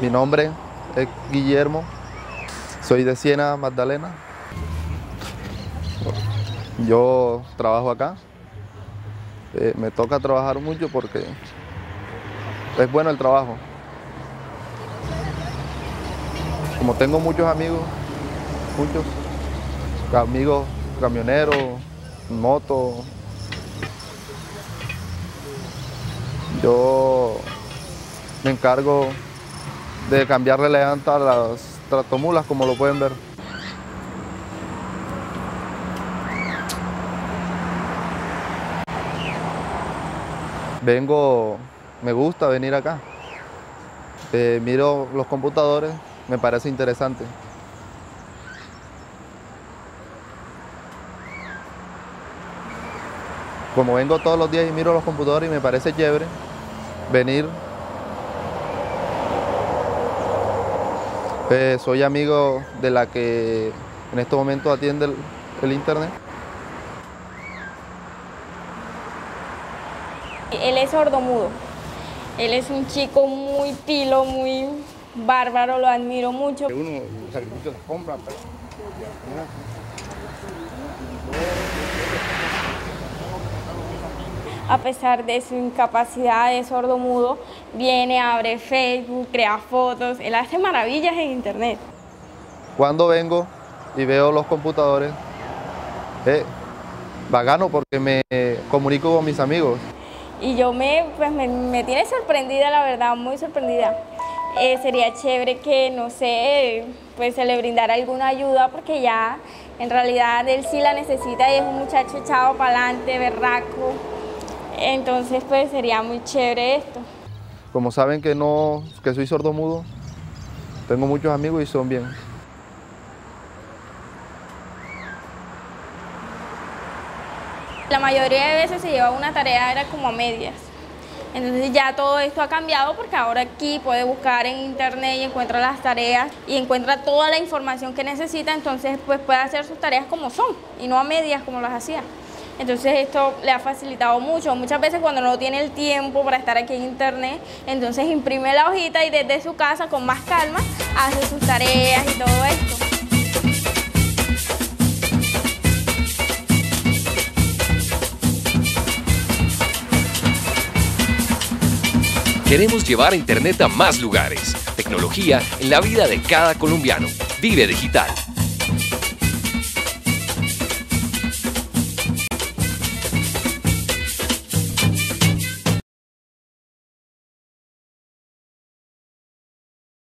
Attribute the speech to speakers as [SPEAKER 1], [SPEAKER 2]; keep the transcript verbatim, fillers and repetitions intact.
[SPEAKER 1] Mi nombre es Guillermo, soy de Siena, Magdalena. Yo trabajo acá. Eh, me toca trabajar mucho porque es bueno el trabajo. Como tengo muchos amigos, muchos amigos camioneros, moto, yo me encargo de cambiarle la llanta a las tractomulas, como lo pueden ver. Vengo, me gusta venir acá. Eh, miro los computadores, me parece interesante. Como vengo todos los días y miro los computadores y me parece chévere venir. Eh, soy amigo de la que en este momento atiende el, el internet.
[SPEAKER 2] Él es sordomudo. Él es un chico muy pilo, muy bárbaro, lo admiro mucho.
[SPEAKER 3] Uno sacrifica las compras, pero...
[SPEAKER 2] A pesar de su incapacidad de sordomudo, viene, abre Facebook, crea fotos, él hace maravillas en internet.
[SPEAKER 1] Cuando vengo y veo los computadores, es bacano porque me comunico con mis amigos.
[SPEAKER 2] Y yo me, pues me, me tiene sorprendida, la verdad, muy sorprendida. Eh, sería chévere que, no sé, pues se le brindara alguna ayuda porque ya en realidad él sí la necesita y es un muchacho echado para adelante, berraco. Entonces pues sería muy chévere esto.
[SPEAKER 1] Como saben que, no, que soy sordomudo, tengo muchos amigos y son bien.
[SPEAKER 2] La mayoría de veces se lleva una tarea, era como a medias. Entonces ya todo esto ha cambiado porque ahora aquí puede buscar en internet y encuentra las tareas y encuentra toda la información que necesita, entonces pues puede hacer sus tareas como son y no a medias como las hacía. Entonces esto le ha facilitado mucho. Muchas veces cuando no tiene el tiempo para estar aquí en internet, entonces imprime la hojita y desde su casa con más calma hace sus tareas y todo esto.
[SPEAKER 4] Queremos llevar Internet a más lugares. Tecnología en la vida de cada colombiano. Vive Digital.